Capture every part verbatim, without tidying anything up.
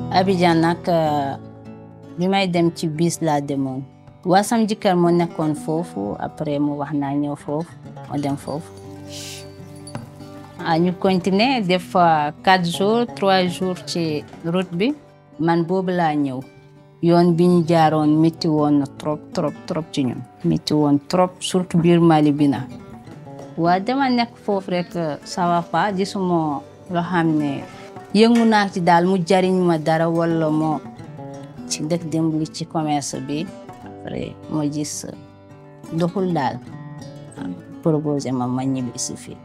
Abidjan nag bi may dem ci bis laa demoon waa sam jëkkër moo nekkoon foofu après mu wax naa ñëw foofu ma dem foofu ah ñu continuer def quatre jours trois jours ci route bi man boobu laa ñëw yoon bi ñu jaaroon métti woon na trop trop trop ci ñun métti woon trop surtout biir Mali bi na waa dama nekk foofu rek ça va pas gisuma loo xam ne yëngu naa ci daal mu jariñ ma dara wala moo ci dëkk dimbali ci commerce bi après moo gis doxul daal proposé ma ma ñibbi si fii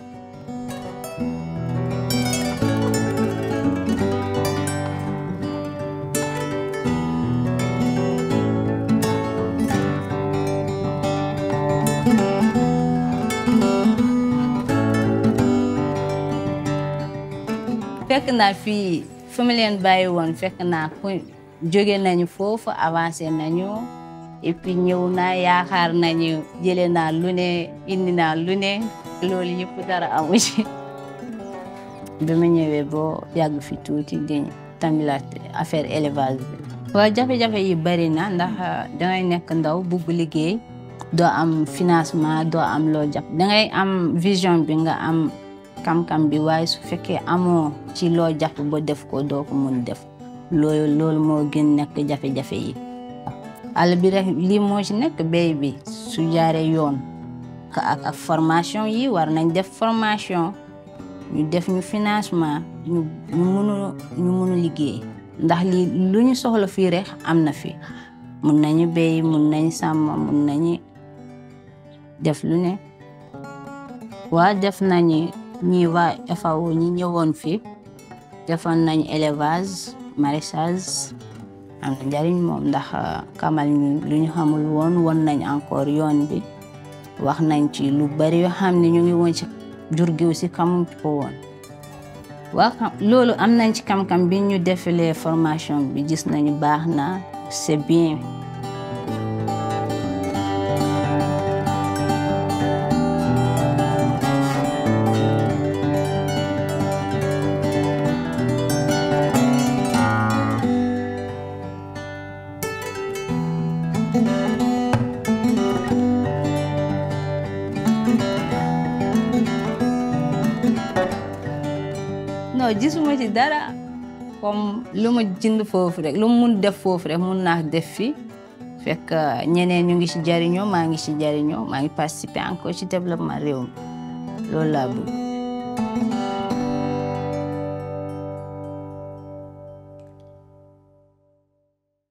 fekk naa fii fi mu leen bàyyi woon fekk naa ku jóge nañu foofu avancé nañu et puis ñëw naa yaakaar nañu jële naa lu ne indi naa lu ne loolu yëpp dara amu ci bi ma ñëwee boo yàgg fi tuuti di tamilaat affaire élevage bi waaw jafe-jafe yi bari na ndax dangay nekk ndaw bugg liggéey doo am financement doo am loo jàpp dangay am vision bi nga am kam-kam bi waaye su fekkee amoo ci loo jàpp ba def ko doo ko mun def loolu loolu moo gën nekk jafe-jafe yi àll bi rek lii moo ci nekk béy bi su jaaree yoon ak ak formation yi war nañ def formation ñu def ñu financement ñu ñu mënu ñu mënu liggéey ndax lii lu ñu soxla fii rek am na fi mun nañu béy mun nañu sàmm mun nañu def lu ne waa def nañu ñi waa F A O ñi ñëwoon fii defoon nañu élevage maraîchage am na njariñ moom ndax kamal ñu lu ñu xamul woon won nañ encore yoon bi wax nañ ci lu bari yoo xam ne ñu ngi woon ci jur gi aussi xamuñ ko woon waa loolu am nañ ci kam-kam bi ñu defalee formation bi gis nañu baax na c'est bien non gisuma ci dara comme lu ma jënd foofu rek lu mu mun def foofu rek mun naa def fi fekk ñeneen ñu ngi ci jariñoo maa ngi ci jariñoo maa ngi participer encore ci développement réew mi loolu laa bëgg